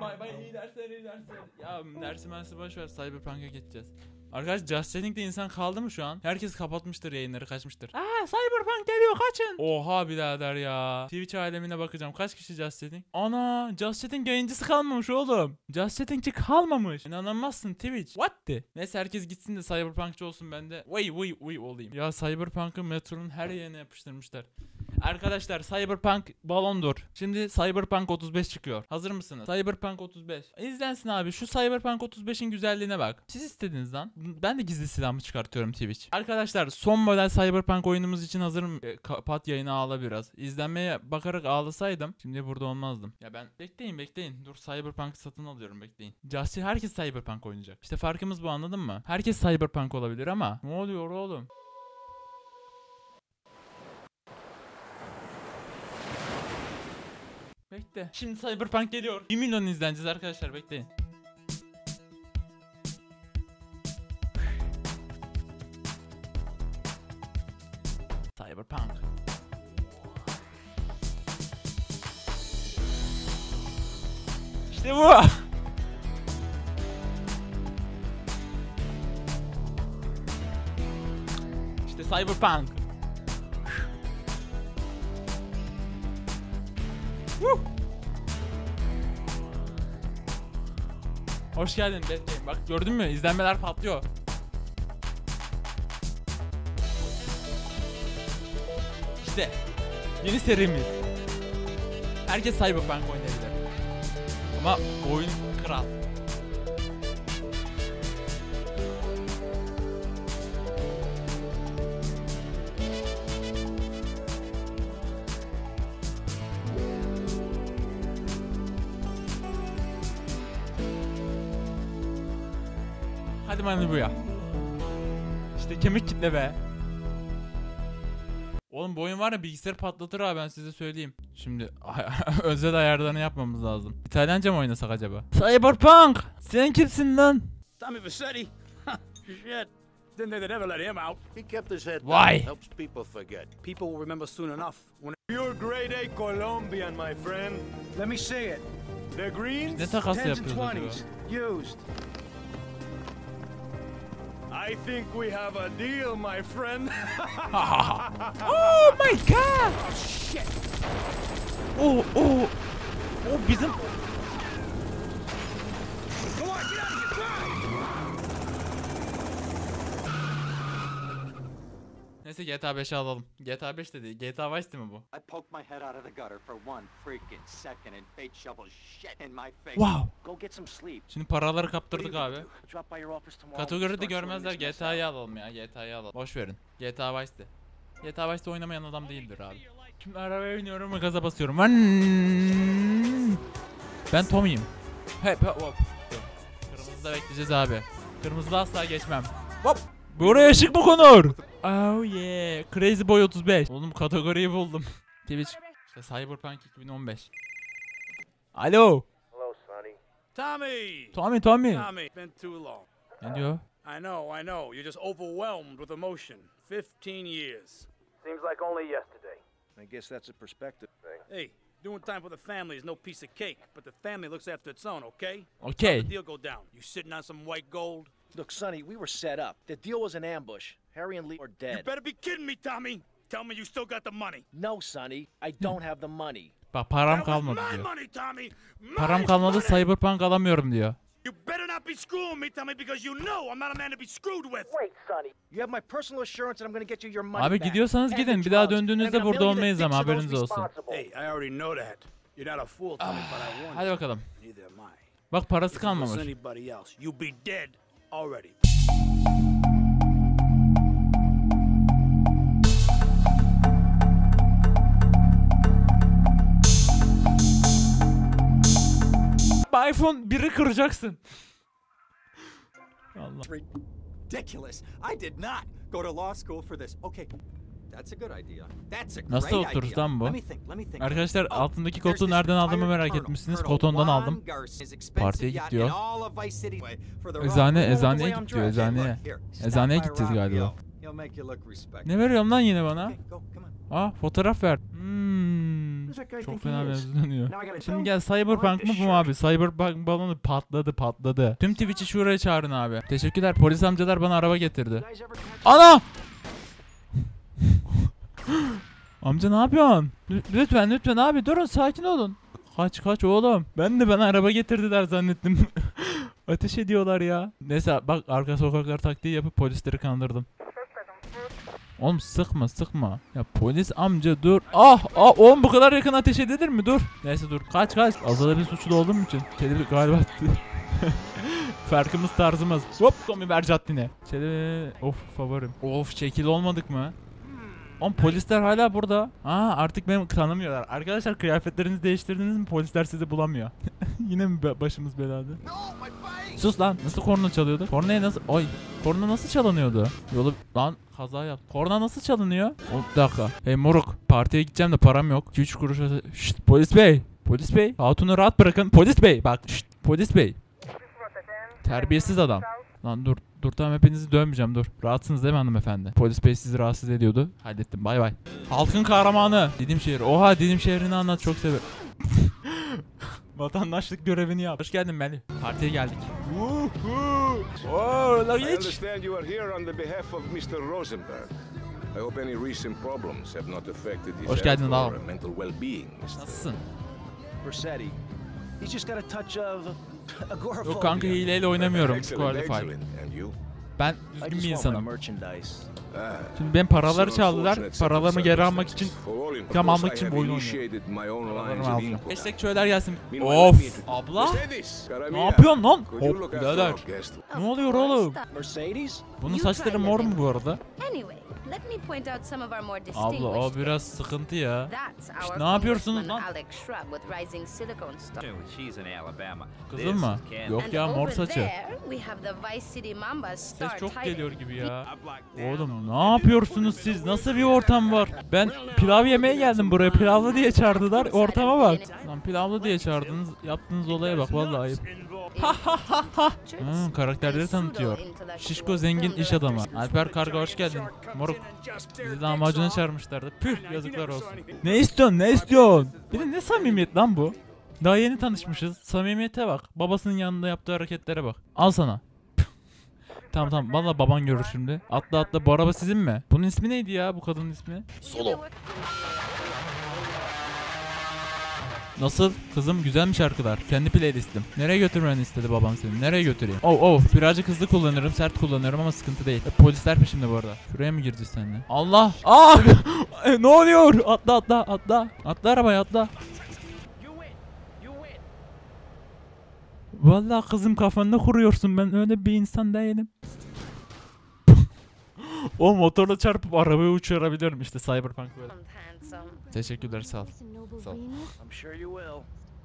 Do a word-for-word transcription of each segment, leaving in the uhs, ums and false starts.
Bay bay, iyi dersler, iyi dersler. Ya dersi mersi boş ver, Cyberpunk'a geçeceğiz. Arkadaş Just Chatting'de insan kaldı mı şu an? Herkes kapatmıştır yayınları, kaçmıştır. Aa, Cyberpunk geliyor, kaçın. Oha birader ya. Twitch alemine bakacağım. Kaç kişi Just Chatting? Ana, Just Chatting yayıncısı kalmamış oğlum. Just Chatting'ci kalmamış. İnanamazsın Twitch. What the? Neyse herkes gitsin de Cyberpunk'çı olsun, ben de vay vay vay olayım. Ya Cyberpunk'ı metronun her yerine yapıştırmışlar. Arkadaşlar Cyberpunk balondur. Şimdi Cyberpunk otuz beş çıkıyor. Hazır mısınız? Cyberpunk otuz beş. İzlensin abi. Şu Cyberpunk otuz beşin güzelliğine bak. Siz istediniz lan. Ben de gizli silahımı çıkartıyorum Twitch. Arkadaşlar son model Cyberpunk oyunumuz için hazırım. E, kapat yayını, ağla biraz. İzlenmeye bakarak ağlasaydım şimdi burada olmazdım. Ya ben bekleyin bekleyin. Dur Cyberpunk satın alıyorum, bekleyin. Just herkes Cyberpunk oynayacak. İşte farkımız bu, anladın mı? Herkes Cyberpunk olabilir ama ne oluyor oğlum? Bekle. Şimdi Cyberpunk geliyor. bir milyon izleneceğiz arkadaşlar, bekleyin. Cyberpunk. İşte bu. İşte Cyberpunk. Woo. Hoş geldin bekleyin. Bak gördün mü? İzlenmeler patlıyor. İşte yeni serimiz. Herkes Cyberpunk oynayabilir. Ama oyun kral. Hadi bana bu ya. İşte kemik kitle be. Oğlum bu oyun var ya, bilgisayarı patlatır ha, ben size söyleyeyim. Şimdi özel ayarlarını yapmamız lazım. İtalyanca mı oynasak acaba? Cyberpunk! Sen kimsin lan? Tommy Vercetti. Shit. Didn't they never let him out? He kept his head down. Why? Helps people forget. People will remember soon enough. When You're grade A Colombian, my friend. Let me see it. The greens? Ne takas Tens and yapıyoruz acaba? twenties. Used. I think we have a deal, my friend. Oh my god! Oh shit! Oh oh! Oh bizim... Come on, get out of here, drive! Neyse G T A beşi alalım. G T A beş dedi. G T A Vice değil mi bu? I poked my head out of the gutter for one freaking second and fate shovels shit in my face. Wow! Go get some sleep. Şimdi paraları kaptırdık abi. Drop by your office tomorrow. Kategoride görmezler, G T A'yı alalım ya, G T A'yı alalım. Boş verin. G T A Vice'de. G T A Vice'de oynamayan adam değildir abi. Şimdi arabaya biniyorum ve gaza basıyorum. Ben Tommy'yim. Hep hop hop. Kırmızıda bekleyeceğiz abi. Kırmızıda asla geçmem. Hop. Buraya ışık mı konur? Oh yeah. Crazy Boy otuz beş. Oğlum kategoriyi buldum. Twitch. İşte Cyberpunk iki bin on beş. Alo. Hello, Sonny. Tommy! Tommy Tommy. Tommy, been too long. Ne diyor? I know, I know. You're just overwhelmed with emotion. Fifteen years. Seems like only yesterday. I guess that's a perspective thing. Hey, doing time for the family is no piece of cake, but the family looks after its own, okay? Okay. How'd the deal go down? You sitting on some white gold? Look, Sonny, we were set up. The deal was an ambush. Harry and Lee are dead. You better be kidding me, Tommy! Tell me you still got the money. No, Sonny, I don't have the money. Bak param That was kalmadı my diyor. money, Tommy! My Param kalmadı, money! Cyberpunk alamıyorum diyor. You better not be screwing me, Tommy, because you know I'm not a man to be screwed with. Wait, Sonny. You have my personal assurance that I'm going to get you your money Abi back. gidiyorsanız And gidin. the Bir daha drugs. döndüğünüzde And a burada million olmayız ama addicts are haberiniz olsun. Hey, I already know that. You're not a fool, Tommy, but I warned Hadi you. bakalım. Neither am I. Bak parası If it was kalmamış. anybody else, you'd be dead already. iPhone biri kıracaksın. Allah. Ridiculous. I did not go to law school for this. Okay. That's a good idea. That's a Nasıl great otururuz idea. lan bu? Let me think, let me think. Arkadaşlar Oh, altındaki there's koltuğu this nereden aldığımı retired merak colonel, etmişsiniz. Colonel Koton'dan Juan aldım. Garcia, his expensive Partiye yacht git diyor. in all of Vice City for the Eczane, rock. eczaneye Way I'm git diyor, dressed. eczaneye. Look, here, stop Eczaneye by gideceğiz Rocky galiba. Hill. He'll make you look respectable. Ne veriyorum lan yine bana? Okay, go, come on. Aa fotoğraf ver. Hmm. Çok fena benziyor. Şimdi gel Cyberpunk mı bu mu abi? Cyberpunk balonu patladı patladı. Tüm Twitch'i şuraya çağırın abi. Teşekkürler, polis amcalar bana araba getirdi. Ana! Amca ne yapıyorsun? L- lütfen lütfen abi durun, sakin olun. Kaç kaç oğlum. Ben de bana araba getirdiler zannettim. Ateş ediyorlar ya. Neyse bak, arka sokaklar taktiği yapıp polisleri kandırdım. Oğlum sıkma sıkma. Ya polis amca dur. Ah ah oğlum, bu kadar yakın ateş edilir mi? Dur. Neyse dur. Kaç kaç. Azada bir suçlu olduğum için. Çelebi galiba. Farkımız tarzımız. Hop Tommy ver caddine. Çelebi. Of favorim. Of şekil olmadık mı? Oğlum polisler hala burada. Aa artık beni tanımıyorlar. Arkadaşlar kıyafetlerinizi değiştirdiniz mi? Polisler sizi bulamıyor. Yine mi be- başımız belada? Sus lan. Nasıl korna çalıyordu? Kornaya nasıl... Oy. Korna nasıl çalınıyordu? Yolu... Lan kaza yaptım. Korna nasıl çalınıyor? O bir dakika. Hey moruk. Partiye gideceğim de param yok. iki üç kuruş... Şşt polis bey. Polis bey. Hatunu rahat bırakın. Polis bey. Bak. Şşt polis bey. Terbiyesiz adam. Lan dur. Dur tamam, hepinizi dövmeyeceğim dur. Rahatsınız değil mi hanımefendi? Polis bey sizi rahatsız ediyordu. Hallettim, bay bay. Halkın kahramanı. Didimşehir. Oha, Didimşehir'ini anlat, çok severim. Vatandaşlık görevini yap. Hoş geldin Melih. Partiye geldik. Oh, la I geç. understand you are here on the behalf of mister Rosenberg. I hope any recent problems have not affected his Hoş geldin health or ağam. mental well-being, mister Nasılsın? Versetti. He's just got a touch of agoraphobia. Yok kanka, hileyle oynamıyorum. Excellent, Qualify. excellent. And you? Ben I düzgün just bir want my insanım. merchandise. Ah, Şimdi ben paraları so çaldılar. unfortunate set of Paralarımı geri almak için circumstances. For all in- cam of course, almak I için have oyun oynuyor. initiated my own Paralarımı lines of aldım. input. Hashtag şöyler gelsin. Meanwhile, Of. let me introduce- Abla. Mercedes, Ne Caramilla, yapıyorsun lan? could you Hop look after birader. our guest? Ne oluyor oğlum? Mercedes? Bunun You saçları try mor mu living. bu arada? Anyway, let me point out some of our more Abla o distinguished biraz sıkıntı ya. That's Şşt, our ne yapıyorsunuz Congressman lan? Alex Shrub with Rising Silicone Star. She's in Alabama. Kızım mı? Yok And ya, mor over saçı. there, we have the Vice City Mamba Star Ses çok Titan. geliyor gibi ya. Oğlum ne yapıyorsunuz siz? Nasıl bir ortam var? Ben pilav yemeye geldim buraya. Pilavlı diye çağırdılar. Ortama bak. Lan pilavlı diye çağırdınız. Yaptığınız olaya bak, vallahi ayıp. Hmm, karakterleri tanıtıyor. Şişko zengin iş adamı. Alper Karga hoş geldin. Moruk. Bizi lahmacuna çağırmışlardı. Püh, yazıklar olsun. Ne istiyorsun, ne istiyorsun? Bir de ne samimiyet lan bu? Daha yeni tanışmışız. Samimiyete bak. Babasının yanında yaptığı hareketlere bak. Al sana. Tamam tamam, valla baban görür şimdi. Atla atla, bu araba sizin mi? Bunun ismi neydi ya, bu kadının ismi? Solo. Nasıl? Kızım güzel mi şarkılar? Kendi playlistim. Nereye götürmeni istedi baban seni? Nereye götüreyim? Oh oh, birazcık hızlı kullanırım, sert kullanıyorum ama sıkıntı değil. E, polisler peşimde bu arada. Şuraya mı gireceğiz seninle? Allah! Aa! E, ne oluyor? Atla atla atla. Atla arabaya atla. Vallahi kızım, kafanda kuruyorsun, ben öyle bir insan değilim. O motorla çarpıp arabayı uçurabilirim işte, Cyberpunk böyle. Handsome. Teşekkürler, sağ ol. Sağ ol. I'm sure you will.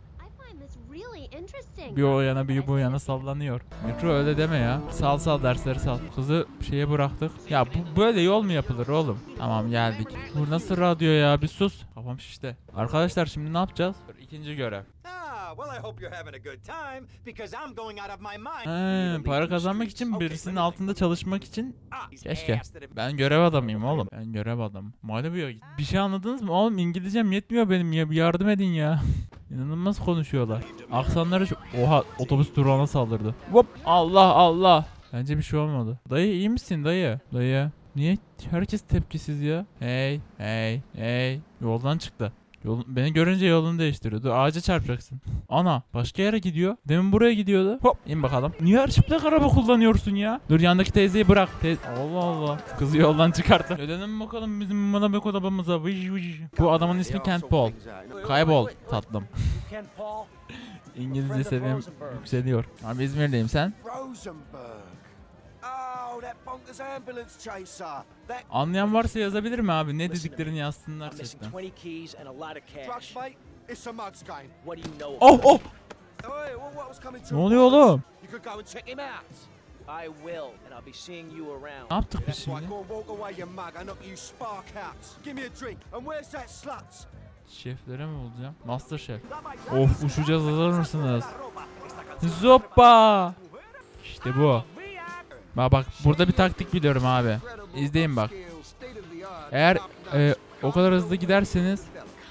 Bir o yana bir bu yana sallanıyor. Mikro öyle deme ya. Sal sal dersleri sal. Kızı şeye bıraktık. Ya bu böyle yol mu yapılır oğlum? Tamam geldik. Bu nasıl radyo ya, bir sus. Kafam şişti. Arkadaşlar şimdi ne yapacağız? İkinci görev. Ah, well, I hope you're having a good time because I'm going out of my mind. He, para kazanmak için, birisinin altında çalışmak için. Ah, Keşke. Ben görev adamıyım oğlum. Ben görev adamım. Malibu'ya git. Bir şey anladınız mı? Oğlum İngilizcem yetmiyor benim ya. Bir yardım edin ya. İnanılmaz konuşuyorlar. Aksanları çok... Oha, otobüs durağına saldırdı. Hop! Allah Allah! Bence bir şey olmadı. Dayı iyi misin dayı? Dayı. Niye herkes tepkisiz ya? Hey, hey, hey. Yoldan çıktı. Yol, beni görünce yolunu değiştiriyor. Dur, ağaca çarpacaksın. Ana başka yere gidiyor. Demin buraya gidiyordu. Hop in bakalım. Niye her çıplak araba kullanıyorsun ya? Dur, yandaki teyzeyi bırak. Te Allah Allah. Kızı yoldan çıkarttı. Ödenelim bakalım bizim manabek arabamıza. Vıj vıj. Bu adamın ismi Kent Paul. Kaybol tatlım. Kent Paul? İngilizce seviyem yükseliyor. Abi İzmir'deyim, sen? Rosenberg. Oh, that bonkers ambulance chaser. That Anlayan varsa yazabilir mi abi? Ne dediklerini yazsınlar I'm missing chatten. twenty keys and a lot of drugs, cash. mate. It's a mug's game. What do you know? Oh oh! Hey, well, what was coming to Ne oluyor oğlum? You could go and check him out. I will, and I'll be seeing you around. Ne yaptık biz That's şimdi? right, go and walk away, you mug. I knock you spark out. Give me a drink. And where's that slut? Şeflere mi olacağım? Master Chef. Of, uçacağız, hazır mısınız? Zoppa! İşte bu. Bak bak, burada bir taktik biliyorum abi. İzleyin bak. Eğer e, o kadar hızlı giderseniz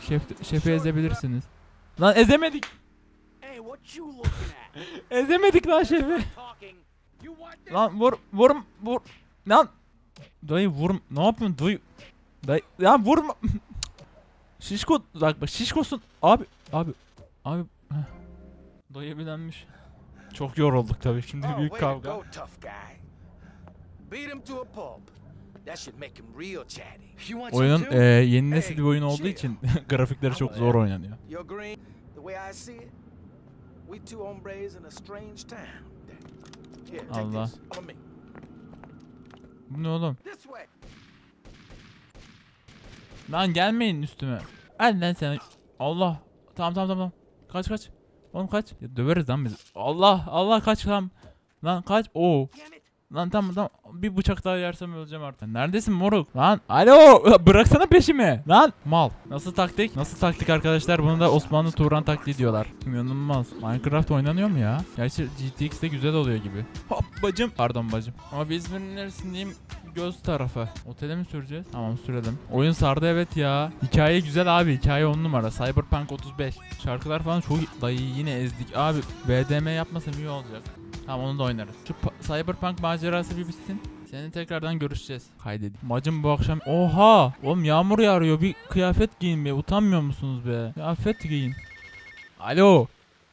Şef, şefi ezebilirsiniz. Lan ezemedik. Hey, what you looking at? Ezemedik lan şefi. Talking. You want this? Lan vur vur vur. Lan. Dayı vur. Ne yapıyorsun dayı? Dayı ya vurma. Şişko bak bak şişkosun. Abi abi abi. Heh. Dayı bilenmiş. Çok yorulduk tabii şimdi Oh, büyük way to kavga. go, tough guy. Beat him to a pulp. That should make him real chatty. You want Oyunun some e, too? yeni nesil Hey, bir oyun olduğu chill. için grafikleri çok zor oynanıyor. You're green. The way I see it, we two hombres in a strange town. Here, take Allah. this. Follow me. Bu ne oğlum? This way. Lan gelmeyin üstüme. Hadi lan sen. Allah. Tamam tamam tamam. Kaç kaç. Oğlum kaç. Ya döveriz lan bizi. Allah Allah kaç lan. Lan kaç. Oo. Lan tamam tamam. Bir bıçak daha yersem öleceğim artık. Neredesin moruk? Lan alo. Bıraksana peşimi. Lan mal. Nasıl taktik? Nasıl taktik arkadaşlar? Bunu da Osmanlı Turan taktiği diyorlar. İnanılmaz. Minecraft oynanıyor mu ya? Gerçi G T X'te güzel oluyor gibi. Hop bacım. Pardon bacım. Ama biz İzmir'in neresindeyim? Göz tarafı. Otele mi süreceğiz? Tamam sürelim. Oyun sardı evet ya. Hikaye güzel abi. Hikaye on numara. Cyberpunk otuz beş. Şarkılar falan çok iyi. Dayı yine ezdik. Abi B D M yapmasam iyi olacak. Tamam onu da oynarız. Şu Cyberpunk macerası bir bitsin. Seninle tekrardan görüşeceğiz. Kaydedeyim. Bacım bu akşam... Oha! Oğlum yağmur yağıyor. Bir kıyafet giyin be. Utanmıyor musunuz be? Kıyafet giyin. Alo.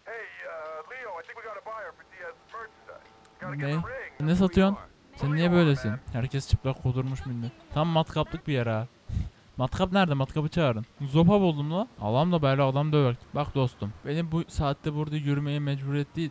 Ne? Ne satıyorsun? Sen niye böylesin? Herkes çıplak kudurmuş millet. Tam matkaplık bir yer ha. Matkap nerede? Matkapı çağırın. Zopa buldum la. Adam da böyle adam döver. Bak dostum. Beni bu saatte burada yürümeye mecbur etti.